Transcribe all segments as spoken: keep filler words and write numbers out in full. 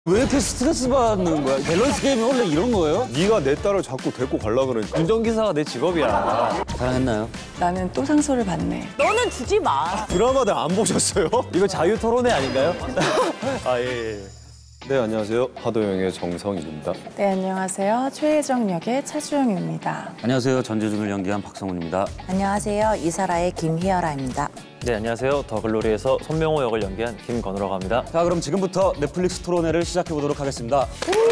왜 이렇게 스트레스 받는 거야? 밸런스 게임이 원래 이런 거예요? 네가 내 딸을 자꾸 데리고 가려 그러니까. 운전기사가 내 직업이야. 사랑했나요? 나는 또 상처를 받네. 너는 주지 마. 드라마들 안 보셨어요? 이거 자유 토론회 아닌가요? 아, 예, 예. 네, 안녕하세요. 하도영의 정성일입니다. 네, 안녕하세요. 최혜정 역의 차주영입니다. 안녕하세요. 전재준을 연기한 박성훈입니다. 안녕하세요. 이사라의 김희열아입니다. 네, 안녕하세요. 더글로리에서 손명호 역을 연기한 김건우라고 합니다. 자, 그럼 지금부터 넷플릭스 토론회를 시작해 보도록 하겠습니다.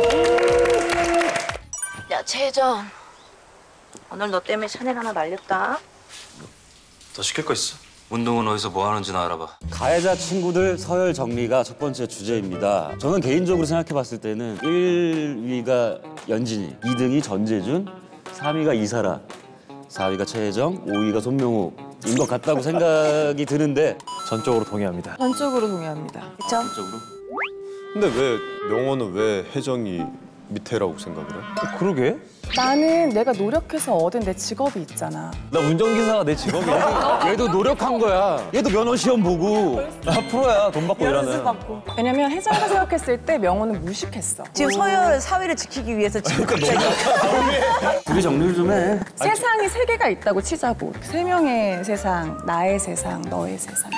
야, 최혜정. 오늘 너 때문에 샤넬 하나 날렸다. 더 시킬 거 있어. 운동은 어디서 뭐 하는지나 알아봐. 가해자 친구들 서열 정리가 첫 번째 주제입니다. 저는 개인적으로 생각해 봤을 때는 일 위가 연진이, 이 등이 전재준, 삼 위가 이사라, 사 위가 최혜정, 오 위가 손명호인 것 같다고 생각이 드는데 전적으로 동의합니다. 전적으로 동의합니다. 그쵸? 근데 왜 명호는 왜 혜정이 밑에라고 생각을 해? 그러게? 나는 내가 노력해서 얻은 내 직업이 있잖아. 나 운전기사가 내 직업이야. 얘도 노력한 거야. 얘도 면허 시험 보고. 나 프로야. 돈 받고 일하는. 받고. 왜냐면 혜정이가 생각했을 때 명호는 무식했어. 지금 서열 사위를 지키기 위해서 지금 갑자기. 둘이 정리를 좀 해. 세상이 세 개가 있다고 치자고. 세 명의 세상, 나의 세상, 너의 세상.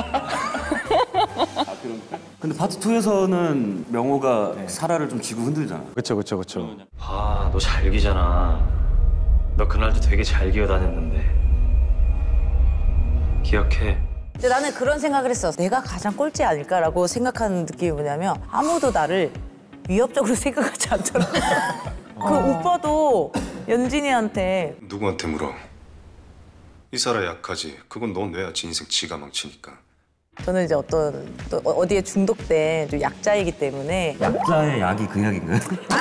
근데 파트 투에서는 명호가 사라를 좀 쥐고 흔들잖아. 그쵸, 그쵸, 그쵸. 아, 너 잘 기잖아. 너 그날도 되게 잘 기어다녔는데. 기억해. 근데 나는 그런 생각을 했어. 내가 가장 꼴찌 아닐까라고 생각하는 느낌이 뭐냐면 아무도 나를 위협적으로 생각하지 않더라고. 그 오빠도 연진이한테 누구한테 물어? 이사라 약하지. 그건 넌 왜야지 인생 지가 망치니까. 저는 이제 어떤 또 어디에 중독된 좀 약자이기 때문에 약자의 약이 그 약인가요?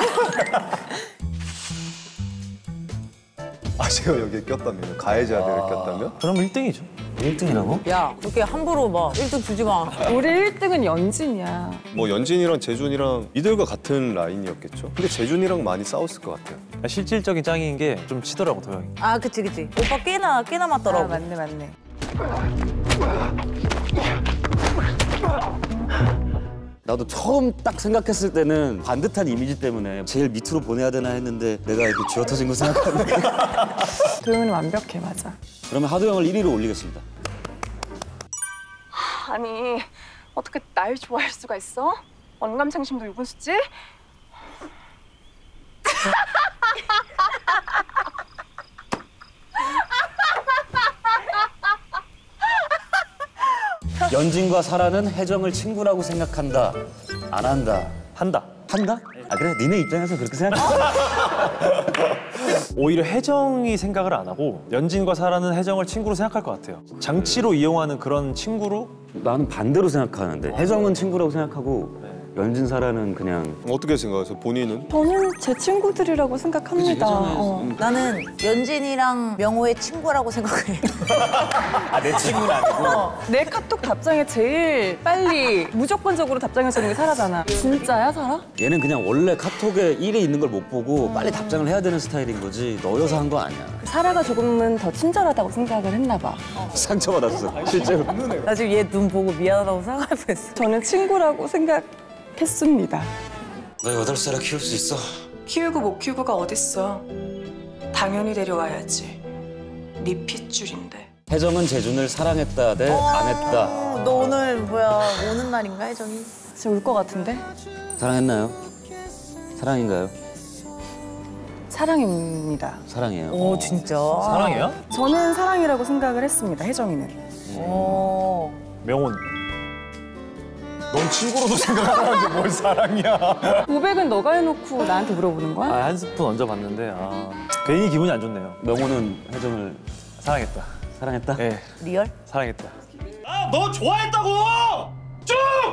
아, 제가 여기에 꼈다면? 가해자들을 꼈다면? 그럼 일 등이죠. 일 등이라고? 야 그렇게 함부로 막 일 등 주지 마. 우리 일 등은 연진이야. 뭐 연진이랑 재준이랑 이들과 같은 라인이었겠죠? 근데 재준이랑 많이 싸웠을 것 같아요. 실질적인 짱인 게 좀 치더라고, 도영이. 아 그치 그치. 오빠 꽤나 꽤나 맞더라고. 아, 맞네, 맞네. 나도 처음 딱 생각했을 때는 반듯한 이미지 때문에 제일 밑으로 보내야 되나 했는데 내가 이렇게 쥐어터진 거 생각하는데 도영이는 완벽해, 맞아. 그러면 하도영을 일 위로 올리겠습니다. 아니, 어떻게 날 좋아할 수가 있어? 언감생심도 유분수지? 연진과 사라는 혜정을 친구라고 생각한다. 안 한다. 한다. 한다? 아 그래? 니네 입장에서 그렇게 생각해? 오히려 혜정이 생각을 안 하고 연진과 사라는 혜정을 친구로 생각할 것 같아요. 장치로 이용하는 그런 친구로. 나는 반대로 생각하는데 혜정은 친구라고 생각하고 연진 사라는 그냥 어떻게 생각하세요? 본인은? 저는 제 친구들이라고 생각합니다. 어. 나는 연진이랑 명호의 친구라고 생각해. 아, 내 친구는 아니고 내 카톡 답장에 제일 빨리 무조건적으로 답장해주는 게 사라잖아. 진짜야, 사라? 얘는 그냥 원래 카톡에 일이 있는 걸 못 보고 빨리 답장을 해야 되는 스타일인 거지 너여서 한 거 아니야. 사라가 조금은 더 친절하다고 생각을 했나 봐. 상처받았어 실제로. 나 지금 얘 눈 보고 미안하다고 생각할 뻔했어. 저는 친구라고 생각했습니다. 너 여덟 살에 키울 수 있어? 키우고 못 키우고가 어딨어. 당연히 데려와야지. 네 핏줄인데. 혜정은 재준을 사랑했다 대 안 했다. 어, 너 오늘 뭐야 오는 날인가 혜정이? 진짜 울 것 같은데? 사랑했나요? 사랑인가요? 사랑입니다. 사랑이에요. 오 진짜. 사랑이야? 저는 사랑이라고 생각을 했습니다, 혜정이는. 오. 명훈. 넌 친구로도 생각하는데 뭘 사랑이야. 고백은 너가 해놓고 나한테 물어보는 거야? 아, 한 스푼 얹어봤는데 아, 괜히 기분이 안 좋네요. 명호는 혜정을 사랑했다. 사랑했다? 예, 리얼? 사랑했다. 아, 너 좋아했다고! 쭉!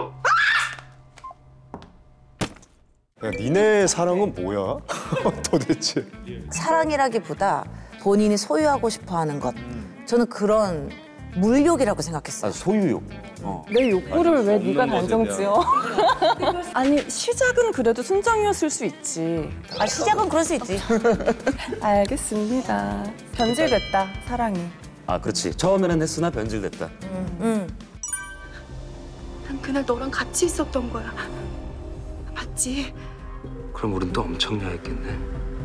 야, 니네 사랑은 뭐야? 도대체. 사랑이라기보다 본인이 소유하고 싶어하는 것. 저는 그런 물욕이라고 생각했어요. 아, 소유욕. 어. 내 욕구를 왜 네가 단정지어? 아니, 시작은 그래도 순정이었을 수 있지. 아 시작은 그럴 수 있지. 알겠습니다. 변질됐다, 사랑이. 아 그렇지. 처음에는 했으나 변질됐다. 응. 난 그날 너랑 같이 있었던 거야. 야했지. 그럼 우린 또 엄청 야했겠네.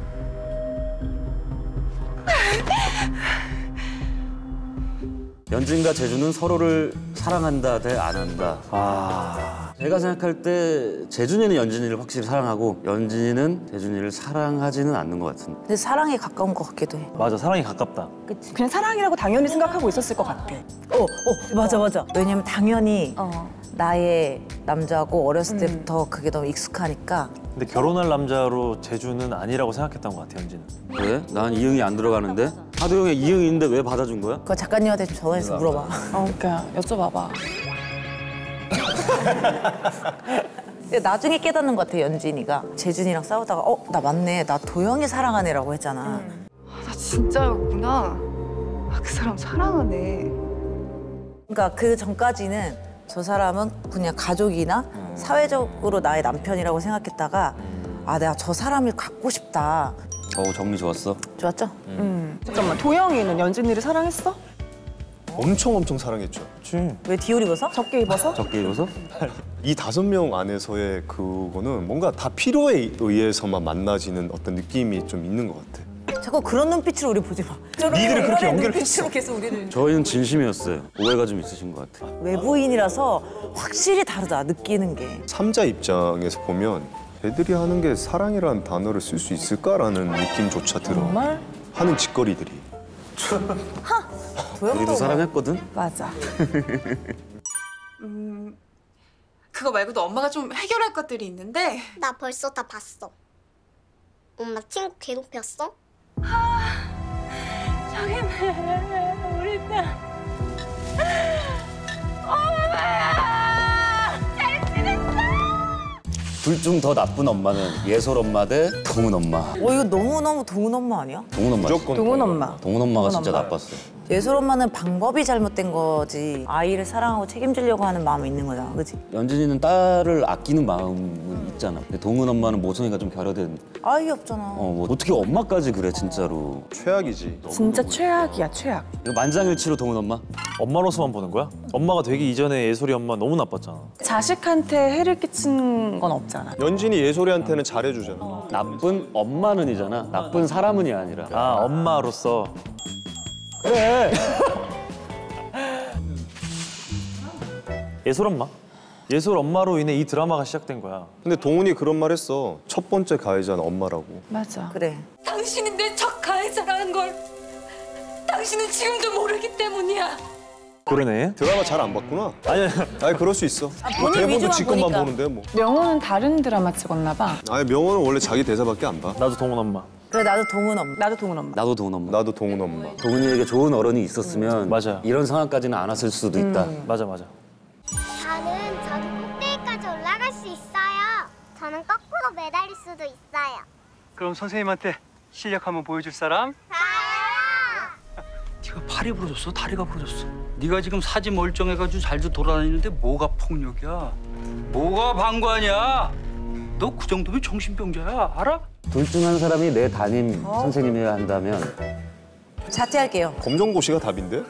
연진과 재준은 서로를 사랑한다 대 안 한다. 아, 제가 생각할 때 재준이는 연진이를 확실히 사랑하고 연진이는 재준이를 사랑하지는 않는 것 같은데. 근데 사랑에 가까운 것 같기도 해. 맞아. 사랑이 가깝다. 그치? 그냥 사랑이라고 당연히 생각하고 있었을 것 같아. 어, 어, 맞아, 맞아. 왜냐면 당연히 어. 나의 남자고 어렸을 때부터 그게 너무 익숙하니까. 근데 결혼할 남자로 재준은 아니라고 생각했던 것 같아, 연진은. 왜? 난 이응이 안 들어가는데? 하도영이 이응인데 왜 받아준 거야? 그거 작가님한테 좀 전화해서 물어봐. 어, 그러니까 여쭤봐봐. 근데 나중에 깨닫는 것 같아, 연진이가. 재준이랑 싸우다가 어, 나 맞네. 나 도영이 사랑한 애라고 했잖아. 나 진짜였구나. 아, 그 사람 사랑하네. 그러니까 그 전까지는 저 사람은 그냥 가족이나 사회적으로 나의 남편이라고 생각했다가 아, 내가 저 사람을 갖고 싶다. 어우, 정리 좋았어. 좋았죠? 음. 잠깐만, 도영이는 연진이를 사랑했어? 엄청 엄청 사랑했죠. 그치. 왜 디올 입어서? 적게 입어서? 적게 입어서? 이 다섯 명 안에서의 그거는 뭔가 다 필요에 의해서만 만나지는 어떤 느낌이 좀 있는 것 같아. 자꾸 그런 눈빛으로 우리 보지 마. 니들이 그렇게 연결을 눈빛으로 계속 우리를. 저희는 진심이었어요. 오해가 좀 있으신 것 같아. 외부인이라서 확실히 다르다, 느끼는 게. 삼자 입장에서 보면 애들이 하는 게 사랑이라는 단어를 쓸 수 있을까라는 느낌조차 들어. 정말? 하는 짓거리들이. 우리도 사랑했거든? 맞아. 음, 그거 말고도 엄마가 좀 해결할 것들이 있는데. 나 벌써 다 봤어. 엄마 친구 괴롭혔어? 저기는 우리 딸. 엄마! 잘 지냈어? 둘 중 더 나쁜 엄마는 예솔 엄마 대 동은 엄마. 어, 이거 너무너무 동은 엄마 아니야? 동은 엄마. 무조건 동은 엄마. 동은 엄마가 진짜 엄마. 나빴어. 예솔 엄마는 방법이 잘못된 거지. 아이를 사랑하고 책임지려고 하는 마음이 있는 거잖아, 그치? 연진이는 딸을 아끼는 마음은 있잖아. 근데 동은 엄마는 모성애가 좀 결여된. 아이 없잖아. 어, 뭐 어떻게 엄마까지 그래 진짜로. 최악이지. 진짜 최악이야, 최악. 이거 만장일치로 동은 엄마? 엄마로서만 보는 거야? 엄마가 되기 이전에 예솔이 엄마 너무 나빴잖아. 자식한테 해를 끼친 건 없잖아. 연진이 예솔이한테는 잘해주잖아. 나쁜 엄마는이잖아. 나쁜 사람은이 아니라. 아, 엄마로서. 그래. 예솔 엄마? 예솔 엄마로 인해 이 드라마가 시작된 거야. 근데 동훈이 그런 말 했어. 첫 번째 가해자는 엄마라고. 맞아. 그래. 당신이 내 첫 가해자라는 걸 당신은 지금도 모르기 때문이야. 그러네. 드라마 잘 안 봤구나. 아니, 아니 그럴 수 있어. 뭐 본인 대본도 위주만 지 것만 보니까. 보는데 뭐. 명호는 다른 드라마 찍었나 봐. 아니 명호는 원래 자기 대사밖에 안 봐. 나도 동훈 엄마. 그래, 나도 동은 엄마. 나도 동은 엄마. 나도 동은 엄마. 나도 동훈 엄마. 동은이에게 좋은 어른이 있었으면 맞아. 이런 상황까지는 안 왔을 수도 있다. 맞아, 맞아. 저는 저도 꼭대기까지 올라갈 수 있어요. 저는 거꾸로 매달릴 수도 있어요. 그럼 선생님한테 실력 한번 보여줄 사람? 저요! 네가 팔이 부러졌어? 다리가 부러졌어? 네가 지금 사지 멀쩡해가지고 잘도 돌아다니는데 뭐가 폭력이야? 뭐가 방관이야? 너 그 정도면 정신병자야, 알아? 둘 중 한 사람이 내 담임 선생님이어야 한다면 자퇴할게요. 검정고시가 답인데?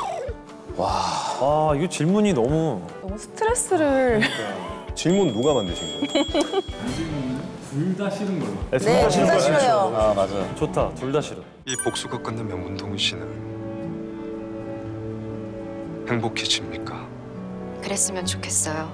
아, 이거 질문이 너무. 너무 스트레스를. 질문 누가 만드신 거야? 네, 네, 둘 다 싫어요. 아 맞아. 좋다. 둘 다 싫어. 이 복수가 끝나면 문동훈 씨는 행복해집니까? 그랬으면 좋겠어요.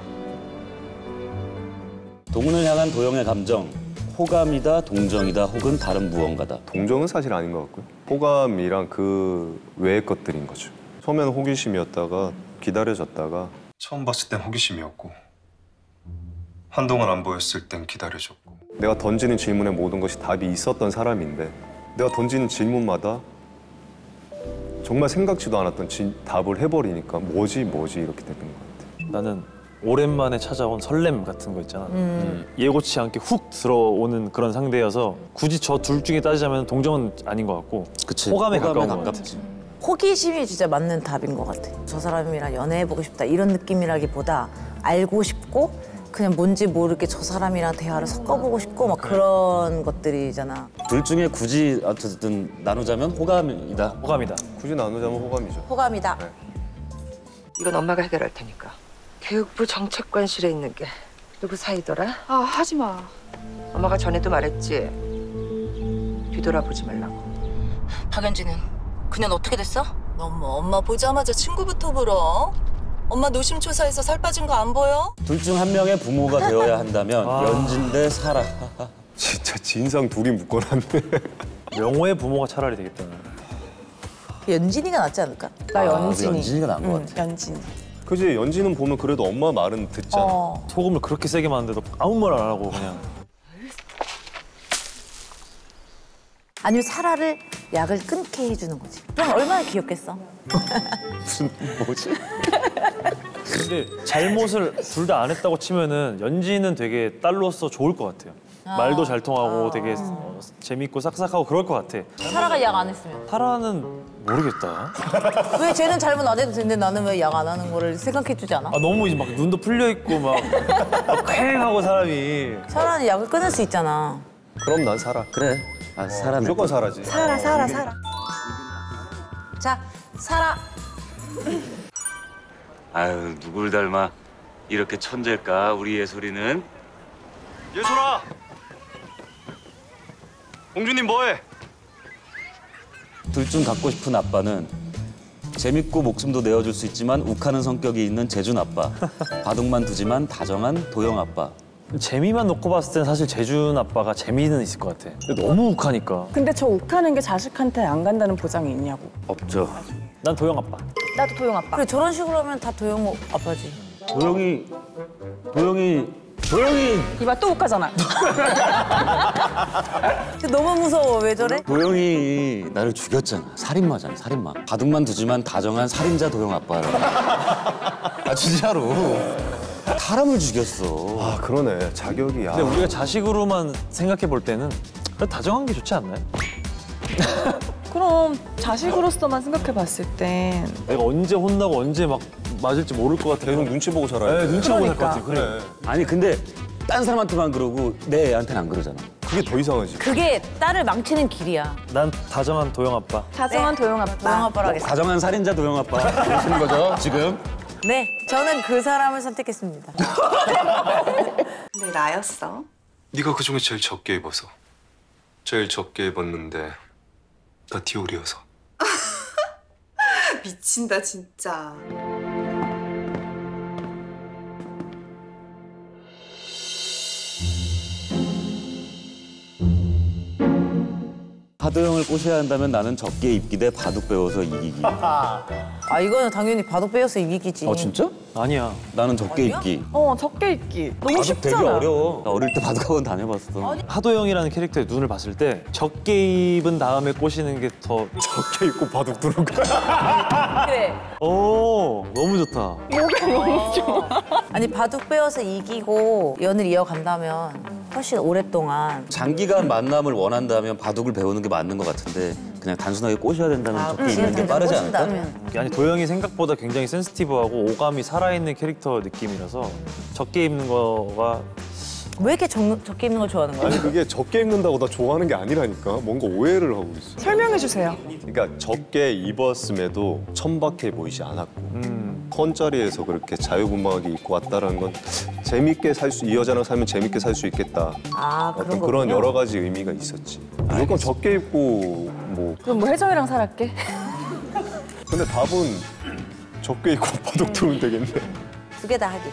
동은을 향한 도영의 감정 호감이다, 동정이다, 혹은 다른 무언가다. 동정은 사실 아닌 것 같고요. 호감이랑 그 외의 것들인 거죠. 처음에는 호기심이었다가 기다려졌다가 처음 봤을 땐 호기심이었고 한동안 안 보였을 땐 기다려줬고 내가 던지는 질문에 모든 것이 답이 있었던 사람인데 내가 던지는 질문마다 정말 생각지도 않았던 지, 답을 해버리니까 뭐지 뭐지 이렇게 되는 것 같아. 나는 오랜만에 찾아온 설렘 같은 거 있잖아. 음. 예고치 않게 훅 들어오는 그런 상대여서 굳이 저 둘 중에 따지자면 동정은 아닌 것 같고 그치. 호감에 호감에 가까운 것 같아. 가깝지. 호기심이 진짜 맞는 답인 것 같아. 저 사람이랑 연애해보고 싶다 이런 느낌이라기보다 알고 싶고 그냥 뭔지 모르게 저 사람이랑 대화를 섞어보고 싶고 막 그런 것들이잖아. 둘 중에 굳이 어쨌든 나누자면 호감이다. 호감이다. 굳이 나누자면 호감이죠. 호감이다. 이건 엄마가 해결할 테니까. 교육부 정책관실에 있는 게 누구 사이더라? 아, 하지 마. 엄마가 전에도 말했지. 뒤돌아보지 말라고. 박연진은 그년 어떻게 됐어? 어머, 엄마 보자마자 친구부터 불어. 엄마 노심초사해서 살 빠진 거 안 보여? 둘 중 한 명의 부모가 되어야 한다면 아. 연진 대 사라. 진짜 진상 둘이 묶어놨네. 명호의 부모가 차라리 되겠다. 연진이가 낫지 않을까? 나 아, 연진이. 연진이가 나은 것 응, 같아. 연진이. 그지 연지는 보면 그래도 엄마 말은 듣잖아. 어. 소금을 그렇게 세게 만드도 아무 말 안 하고 그냥. 아니면 사라를 약을 끊게 해주는 거지. 그럼 얼마나 귀엽겠어. 무슨 뭐지? 근데 잘못을 둘 다 안 했다고 치면은 연진은 되게 딸로서 좋을 것 같아요. 아. 말도 잘 통하고 되게 어, 재밌고 싹싹하고 그럴 것 같아. 사라가 약 안 했으면. 사라는 모르겠다. 왜 쟤는 잘못 안 해도 되는데 나는 왜 약 안 하는 거를 생각해주지 않아? 아, 너무 이제 막 눈도 풀려 있고 막, 막 쾌하고 사람이. 사라는 약을 끊을 수 있잖아. 그럼 난 살아. 그래. 아, 사라. 무조건 살아지. 사라, 사라, 사라. 자, 사라. 아유, 누굴 닮아 이렇게 천재일까, 우리 예솔이는? 예솔아! 공주님 뭐해? 둘 중 갖고 싶은 아빠는 재밌고 목숨도 내어줄 수 있지만 욱하는 성격이 있는 재준 아빠. 바둑만 두지만 다정한 도영 아빠. 재미만 놓고 봤을 땐 사실 재준 아빠가 재미는 있을 것 같아. 근데 너무 욱하니까. 근데 저 욱하는 게 자식한테 안 간다는 보장이 있냐고. 없죠. 난 도영 아빠. 나도 도영 아빠. 그래, 저런 식으로 하면 다 도영 아빠지. 도영이, 도영이, 도영이. 이봐, 또 욱하잖아. 너무 무서워. 왜 저래? 도영이 나를 죽였잖아. 살인마잖아, 살인마. 바둑만 두지만 다정한 살인자 도영 아빠라. 아, 진짜로. 사람을 죽였어. 아 그러네. 자격이야. 근데 우리가 자식으로만 생각해 볼 때는 그래, 다정한 게 좋지 않나요? 그럼 자식으로서만 생각해 봤을 땐 내가 언제 혼나고 언제 막 맞을지 모를 것 같아. 계속 눈치 보고 살아야 돼. 네, 눈치 보고 살 것 그러니까. 같아. 그래. 아니, 근데 딴 사람한테만 그러고 내 애한테는 안 그러잖아. 그게 더 이상하지. 그게 딸을 망치는 길이야. 난 다정한 도영 아빠. 다정한 네. 도영 아빠. 도영 아빠로 하겠습니다. 다정한 살인자 도영 아빠. 그러시는 거죠, 지금? 네, 저는 그 사람을 선택했습니다. 근데 나였어. 네가 그중에 제일 적게 입어서. 제일 적게 입었는데 다 디올이어서. 미친다 진짜. 하도영을 꼬셔야 한다면 나는 적게 입기 대 바둑 배워서 이기기. 아, 이거는 당연히 바둑 빼어서 이기기지. 어, 진짜? 아니야. 나는 적게 입기. 어, 적게 입기. 너무 바둑 쉽잖아. 되게 어려워. 나 어릴 때 바둑학원 다녀봤어. 하도영이라는 캐릭터의 눈을 봤을 때 적게 입은 다음에 꼬시는 게 더 적게 입고 바둑 두는 거야. 그래. 오, 너무 좋다. 목이 너무 좋아. 아니, 바둑 빼어서 이기고 연을 이어간다면 훨씬 오랫동안. 장기간 만남을 원한다면 바둑을 배우는 게 맞는 것 같은데 그냥 단순하게 꼬셔야 된다면 아, 적게 응, 입는 게 당장 빠르지 않을까? 꼬신다면. 아니 도영이 생각보다 굉장히 센시티브하고 오감이 살아있는 캐릭터 느낌이라서 적게 입는 거가 왜 이렇게 적, 적게 입는 걸 좋아하는 거야? 아니 그게 적게 입는다고 나 좋아하는 게 아니라니까. 뭔가 오해를 하고 있어. 설명해 주세요. 그러니까 적게 입었음에도 천박해 보이지 않았고 음. 컨자리에서 그렇게 자유분방하게 입고 왔다라는 건 재밌게 살 수, 이 여자랑 살면 재밌게 살 수 있겠다. 아, 어떤 그런 그런 거군요. 여러 가지 의미가 있었지. 무조건 적게 입고 뭐 그럼 뭐 혜정이랑 살았게? 근데 답은 적게 입고 바둑 두면 되겠네. 두 개 다 하기.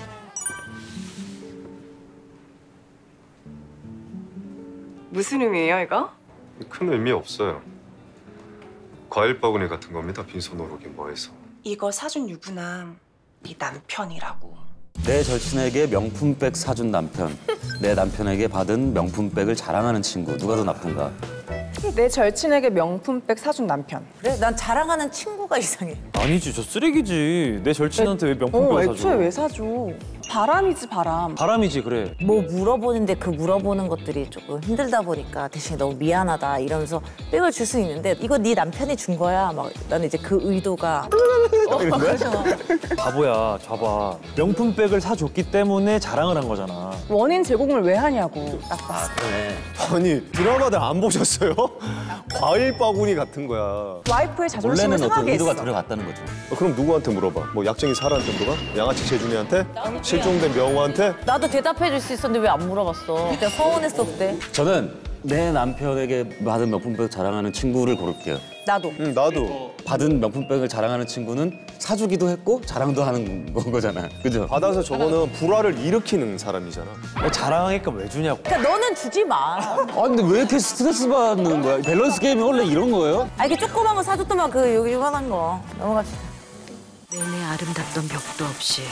무슨 의미예요 이거? 큰 의미 없어요. 과일 바구니 같은 겁니다. 빈손으로 뭐해서. 이거 사준 유부남 네 남편이라고. 내 절친에게 명품백 사준 남편. 내 남편에게 받은 명품백을 자랑하는 친구. 누가 더 나쁜가? 내 절친에게 명품백 사준 남편. 그래? 난 자랑하는 친구가 이상해. 아니지, 저 쓰레기지. 내 절친한테 왜 명품백을 어, 사줘? 애초에 왜 사줘? 바람이지, 바람. 바람이지, 그래. 뭐 물어보는데 그 물어보는 것들이 조금 힘들다 보니까 대신에 너무 미안하다 이러면서 백을 줄 수 있는데 이거 네 남편이 준 거야. 막 나는 이제 그 의도가 이런 거야? 바보야, 봐봐. 명품백을 사줬기 때문에 자랑을 한 거잖아. 원인 제공을 왜 하냐고. 딱 봤을 때. 그래. 아니 드라마들 안 보셨어요? 과일 바구니 같은 거야. 와이프의 자존심을 원래는 어떤 상하게 의도가 했어. 들어갔다는 거죠. 어, 그럼 누구한테 물어봐? 뭐 약쟁이 사라한테 물어봐? 양아치 재준이한테? 실종된 명호한테? 나도 대답해 줄 수 있었는데 왜 안 물어봤어? 진짜 서운했어 그때. 저는 내 남편에게 받은 명품백 자랑하는 친구를 고를게요. 나도. 응, 나도. 받은 명품백을 자랑하는 친구는 사주기도 했고 자랑도 하는 건 거잖아. 그죠? 받아서 저거는 불화를 일으키는 사람이잖아. 왜 자랑하니까 왜 주냐고. 그러니까 너는 주지 마. 아 근데 왜 이렇게 스트레스 받는 거야? 밸런스 게임이 원래 이런 거예요? 아 이게 조그만 거 사줬더만 그 여기 요만한 거. 넘어갑시다. 내내 아름답던 벽도 없이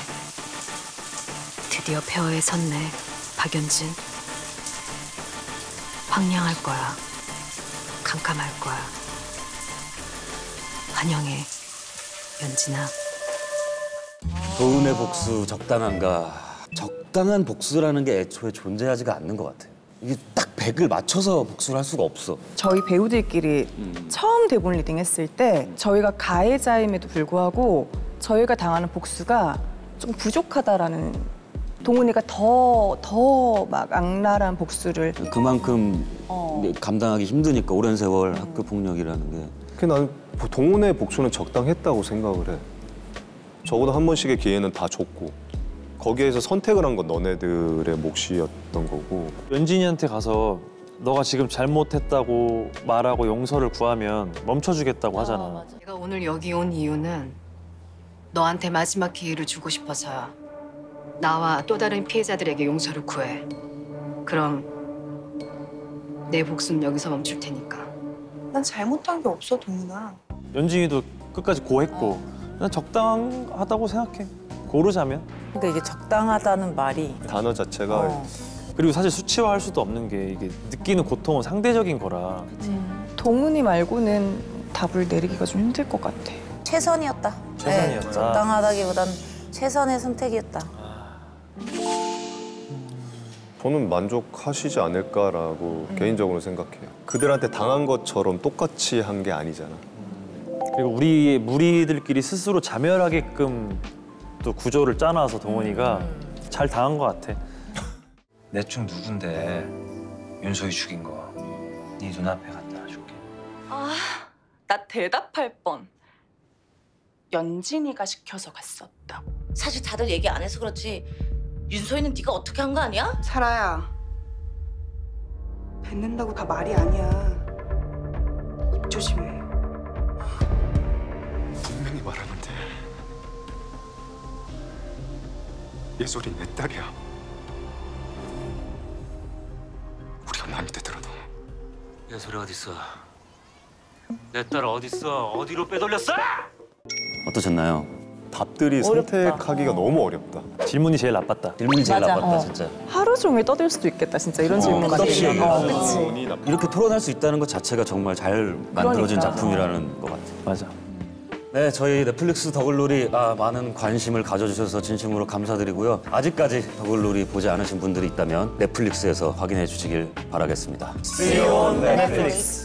드디어 폐허에 섰네. 박연진. 황량할 거야. 캄캄할 거야. 환영해, 연진아. 도은의 복수 적당한가? 적당한 복수라는 게 애초에 존재하지가 않는 것 같아요. 이게 딱 백을 맞춰서 복수를 할 수가 없어. 저희 배우들끼리 음. 처음 대본 리딩 했을 때 저희가 가해자임에도 불구하고 저희가 당하는 복수가 좀 부족하다라는, 동훈이가 더 더 막 악랄한 복수를 그만큼 어. 감당하기 힘드니까 오랜 세월 학교 폭력이라는 게. 그 나는 동훈의 복수는 적당했다고 생각을 해. 적어도 한 번씩의 기회는 다 줬고 거기에서 선택을 한 건 너네들의 몫이었던 거고. 연진이한테 가서 너가 지금 잘못했다고 말하고 용서를 구하면 멈춰주겠다고 하잖아. 내가 오늘 여기 온 이유는 너한테 마지막 기회를 주고 싶어서야. 나와 또 다른 피해자들에게 용서를 구해. 그럼 내 복수는 여기서 멈출 테니까. 난 잘못한 게 없어, 동훈아. 연진이도 끝까지 고했고 난 적당하다고 생각해. 고르자면. 그러니까 이게 적당하다는 말이 단어 자체가 어. 그리고 사실 수치화할 수도 없는 게 이게 느끼는 고통은 상대적인 거라. 동훈이 말고는 답을 내리기가 좀 힘들 것 같아. 최선이었다. 최선이었다. 네, 적당하다기보단 최선의 선택이었다. 저는 만족하시지 않을까라고 음. 개인적으로 생각해요. 그들한테 당한 것처럼 똑같이 한 게 아니잖아. 그리고 우리 무리들끼리 스스로 자멸하게끔 또 구조를 짜놔서 동훈이가 잘 당한 것 같아. 내 쪽 누군데 윤소희 죽인 거 네 눈앞에 갖다 줄게. 아, 나 대답할 뻔. 연진이가 시켜서 갔었다고. 사실 다들 얘기 안 해서 그렇지 윤소희는 네가 어떻게 한 거 아니야? 사라야, 뱉는다고 다 말이 아니야. 입 조심해. 분명히 말하는데 예솔이 내 딸이야. 우리가 남이 되더라도 예솔이 어딨어? 내 딸 어딨어? 어디로 빼돌렸어? 어떠셨나요? 답들이 어렵다. 선택하기가 너무 어렵다. 질문이 제일 나빴다. 질문이 제일 맞아. 나빴다 어. 진짜. 하루 종일 떠들 수도 있겠다, 진짜 이런 질문 끝없이 같으면. 어, 얘기하죠. 그치. 이렇게 토론할 수 있다는 것 자체가 정말 잘 만들어진 그러니까. 작품이라는 것 같아요. 맞아. 네, 저희 넷플릭스 더글로리 아, 많은 관심을 가져주셔서 진심으로 감사드리고요. 아직까지 더글로리 보지 않으신 분들이 있다면 넷플릭스에서 확인해 주시길 바라겠습니다. See you on Netflix.